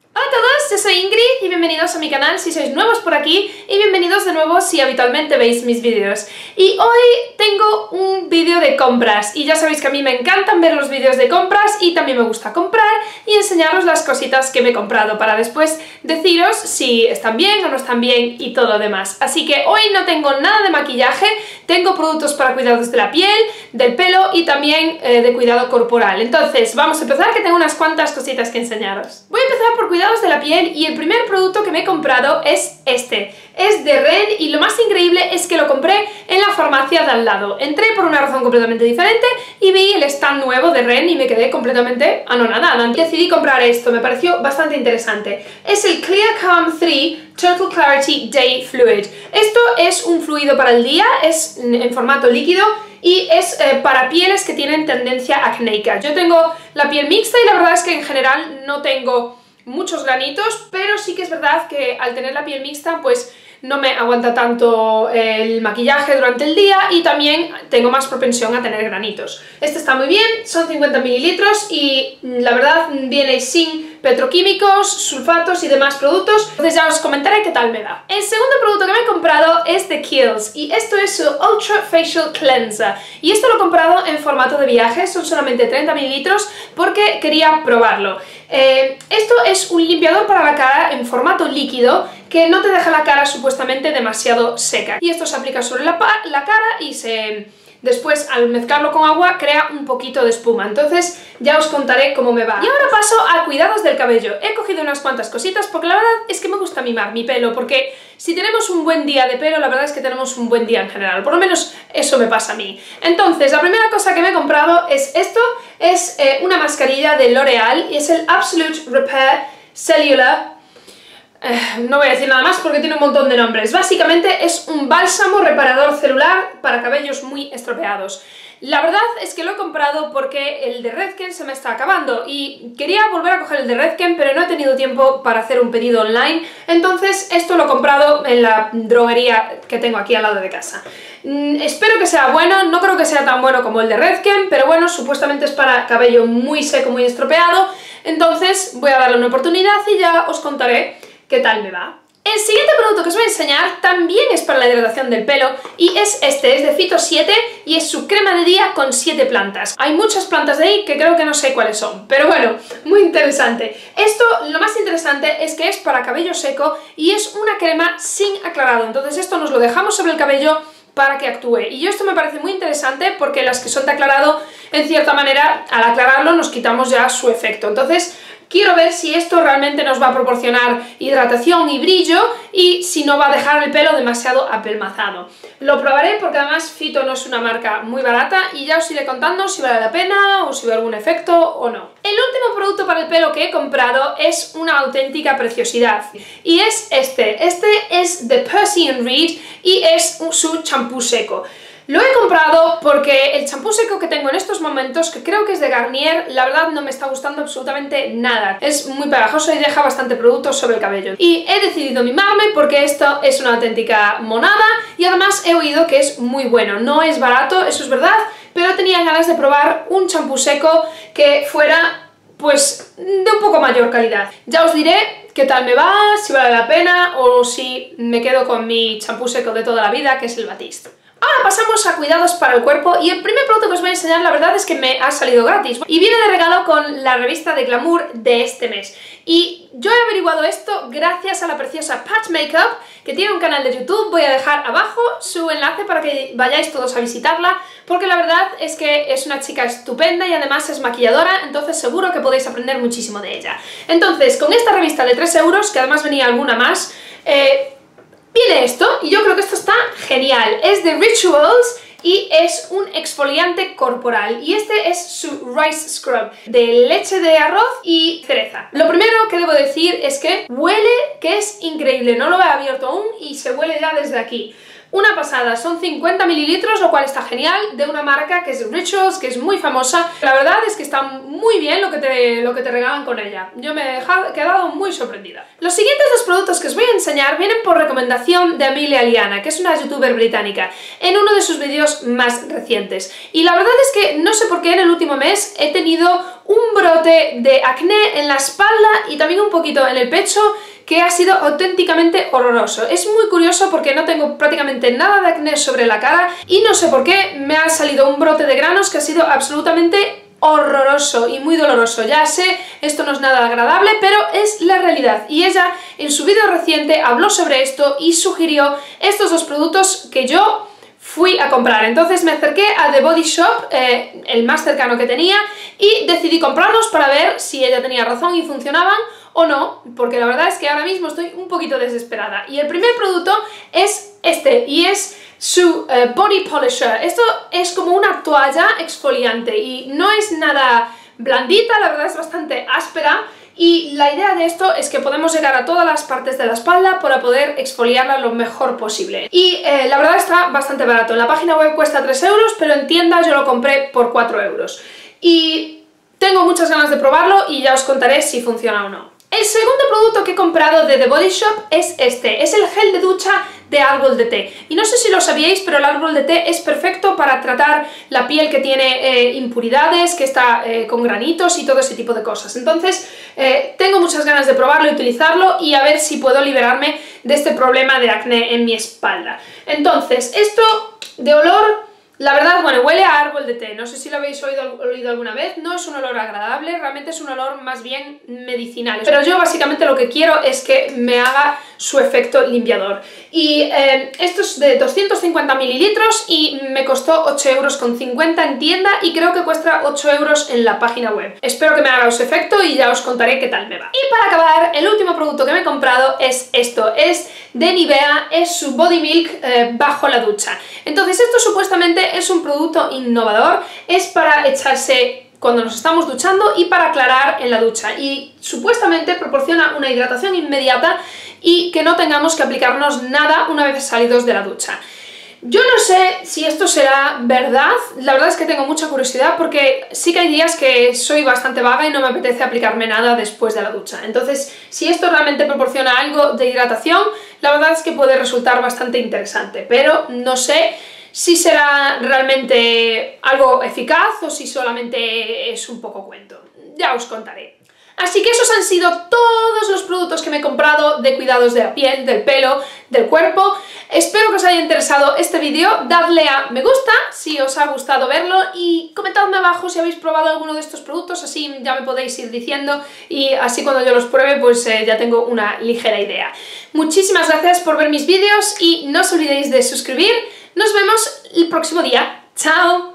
Hola a todos, yo soy Ingrid y bienvenidos a mi canal si sois nuevos por aquí y bienvenidos de nuevo si habitualmente veis mis vídeos. Y hoy tengo un vídeo de compras y ya sabéis que a mí me encantan ver los vídeos de compras y también me gusta comprar y enseñaros las cositas que me he comprado para después deciros si están bien o no están bien y todo lo demás. Así que hoy no tengo nada de maquillaje, tengo productos para cuidados de la piel, del pelo y también de cuidado corporal. Entonces vamos a empezar, que tengo unas cuantas cositas que enseñaros. Voy a empezar por cuidados de la piel y el primer producto que me he comprado es este. Es de Ren y lo más increíble es que lo compré en la farmacia de al lado. Entré por una razón completamente diferente y vi el stand nuevo de Ren y me quedé completamente anonadada. Decidí comprar esto, me pareció bastante interesante. Es el Clear Calm 3 Total Clarity Day Fluid. Esto es un fluido para el día, es en formato líquido y es para pieles que tienen tendencia acnéica. Yo tengo la piel mixta y la verdad es que en general no tengo muchos granitos, pero sí que es verdad que al tener la piel mixta pues no me aguanta tanto el maquillaje durante el día y también tengo más propensión a tener granitos. Este está muy bien, son 50 mililitros y la verdad viene sin petroquímicos, sulfatos y demás productos, entonces ya os comentaré qué tal me va. El segundo producto que me he comprado es de Kiehl's y esto es su Ultra Facial Cleanser y esto lo he comprado en formato de viaje, son solamente 30 mililitros porque quería probarlo. Esto es un limpiador para la cara en formato líquido que no te deja la cara supuestamente demasiado seca y esto se aplica sobre la cara y después al mezclarlo con agua crea un poquito de espuma, entonces ya os contaré cómo me va. Y ahora paso a cuidados del cabello. He cogido unas cuantas cositas porque la verdad es que me gusta mimar mi pelo, porque si tenemos un buen día de pelo, la verdad es que tenemos un buen día en general, por lo menos eso me pasa a mí. Entonces, la primera cosa que me he comprado es esto, es una mascarilla de L'Oreal y es el Absolute Repair Cellular. No voy a decir nada más porque tiene un montón de nombres. Básicamente es un bálsamo reparador celular para cabellos muy estropeados. La verdad es que lo he comprado porque el de Redken se me está acabando y quería volver a coger el de Redken, pero no he tenido tiempo para hacer un pedido online, entonces esto lo he comprado en la droguería que tengo aquí al lado de casa. Espero que sea bueno, no creo que sea tan bueno como el de Redken, pero bueno, supuestamente es para cabello muy seco, muy estropeado, entonces voy a darle una oportunidad y ya os contaré qué tal me va. El siguiente producto que os voy a enseñar también es para la hidratación del pelo y es de Phyto 7 y es su crema de día con 7 plantas. Hay muchas plantas de ahí que creo que no sé cuáles son, pero bueno, muy interesante. Esto, lo más interesante es que es para cabello seco y es una crema sin aclarado, entonces esto nos lo dejamos sobre el cabello para que actúe. Y esto me parece muy interesante porque las que son de aclarado, en cierta manera, al aclararlo nos quitamos ya su efecto. Entonces, quiero ver si esto realmente nos va a proporcionar hidratación y brillo y si no va a dejar el pelo demasiado apelmazado. Lo probaré porque además Phyto no es una marca muy barata y ya os iré contando si vale la pena o si ve algún efecto o no. El último producto para el pelo que he comprado es una auténtica preciosidad y es este. Este es de Percy & Reed y es su champú seco. Lo he comprado porque el champú seco que tengo en estos momentos, que creo que es de Garnier, la verdad no me está gustando absolutamente nada. Es muy pegajoso y deja bastante producto sobre el cabello. Y he decidido mimarme porque esto es una auténtica monada y además he oído que es muy bueno. No es barato, eso es verdad, pero tenía ganas de probar un champú seco que fuera pues de un poco mayor calidad. Ya os diré qué tal me va, si vale la pena o si me quedo con mi champú seco de toda la vida, que es el Batiste. Ahora pasamos a cuidados para el cuerpo y el primer producto que os voy a enseñar la verdad es que me ha salido gratis y viene de regalo con la revista de glamour de este mes y yo he averiguado esto gracias a la preciosa Patch Makeup, que tiene un canal de YouTube. Voy a dejar abajo su enlace para que vayáis todos a visitarla porque la verdad es que es una chica estupenda y además es maquilladora, entonces seguro que podéis aprender muchísimo de ella. Entonces, con esta revista de 3 euros, que además venía alguna más, viene esto y yo creo que esto está genial. Es de Rituals y es un exfoliante corporal y este es su Rice Scrub de leche de arroz y cereza. Lo primero que debo decir es que huele que es increíble, no lo he abierto aún y se huele ya desde aquí. una pasada, son 50 mililitros, lo cual está genial, de una marca que es Rituals, que es muy famosa. La verdad es que está muy bien lo que te regalan con ella. Yo me he quedado muy sorprendida. Los siguientes dos productos que os voy a enseñar vienen por recomendación de Amelia Liana, que es una youtuber británica, en uno de sus vídeos más recientes. Y la verdad es que no sé por qué en el último mes he tenido un brote de acné en la espalda y también un poquito en el pecho, que ha sido auténticamente horroroso. Es muy curioso porque no tengo prácticamente nada de acné sobre la cara y no sé por qué me ha salido un brote de granos que ha sido absolutamente horroroso y muy doloroso. Ya sé, esto no es nada agradable, pero es la realidad. Y ella en su vídeo reciente habló sobre esto y sugirió estos dos productos que yo fui a comprar. Entonces me acerqué a The Body Shop, el más cercano que tenía, y decidí comprarlos para ver si ella tenía razón y funcionaban o no, porque la verdad es que ahora mismo estoy un poquito desesperada. Y el primer producto es este, y es su Body Polisher. Esto es como una toalla exfoliante y no es nada blandita, la verdad es bastante áspera. Y la idea de esto es que podemos llegar a todas las partes de la espalda para poder exfoliarla lo mejor posible. Y la verdad está bastante barato. En la página web cuesta 3 euros, pero en tienda yo lo compré por 4 euros. Y tengo muchas ganas de probarlo y ya os contaré si funciona o no. El segundo producto que he comprado de The Body Shop es este, es el gel de ducha de árbol de té. Y no sé si lo sabíais, pero el árbol de té es perfecto para tratar la piel que tiene impuridades, que está con granitos y todo ese tipo de cosas. Entonces, tengo muchas ganas de probarlo y utilizarlo y a ver si puedo liberarme de este problema de acné en mi espalda. Entonces, esto de olor, la verdad, bueno, huele a árbol de té, no sé si lo habéis olido alguna vez, no es un olor agradable, realmente es un olor más bien medicinal, pero yo básicamente lo que quiero es que me haga su efecto limpiador. Y esto es de 250 mililitros y me costó 8,50 euros en tienda y creo que cuesta 8 euros en la página web. Espero que me haga su efecto y ya os contaré qué tal me va. Y para acabar, el último producto que me he comprado es esto, es de Nivea, es su Body Milk bajo la ducha. Entonces esto supuestamente es un producto innovador, es para echarse cuando nos estamos duchando y para aclarar en la ducha y supuestamente proporciona una hidratación inmediata y que no tengamos que aplicarnos nada una vez salidos de la ducha. Yo no sé si esto será verdad, la verdad es que tengo mucha curiosidad porque sí que hay días que soy bastante vaga y no me apetece aplicarme nada después de la ducha. Entonces, si esto realmente proporciona algo de hidratación, la verdad es que puede resultar bastante interesante, pero no sé si será realmente algo eficaz o si solamente es un poco cuento. Ya os contaré. Así que esos han sido todos los productos que me he comprado de cuidados de la piel, del pelo, del cuerpo. Espero que os haya interesado este vídeo, dadle a me gusta si os ha gustado verlo y comentadme abajo si habéis probado alguno de estos productos, así ya me podéis ir diciendo y así cuando yo los pruebe pues ya tengo una ligera idea. Muchísimas gracias por ver mis vídeos y no os olvidéis de suscribir. Nos vemos el próximo día. ¡Chao!